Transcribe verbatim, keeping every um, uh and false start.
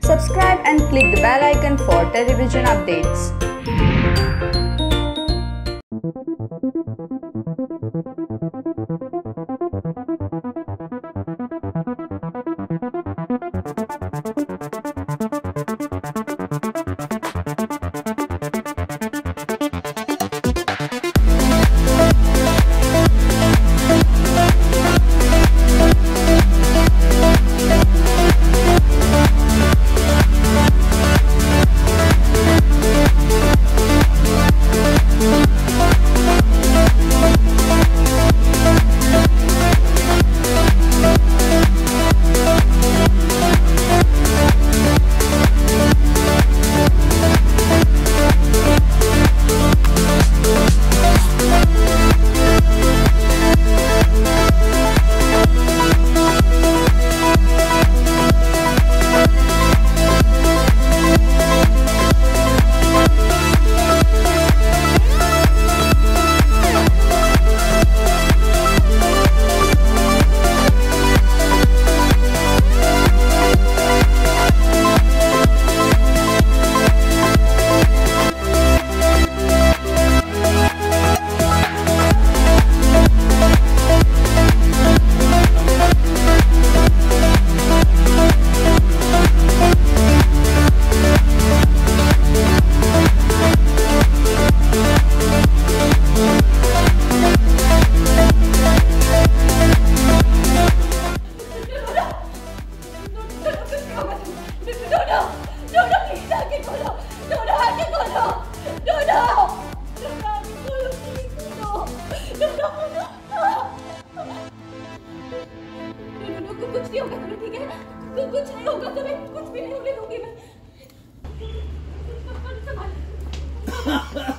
Subscribe and click the bell icon for television updates. कुछ नहीं होगा तुम्हें, ठीक है? कुछ नहीं होगा तुम्हें, कुछ भी नहीं होने दूंगी मैं। संभाल।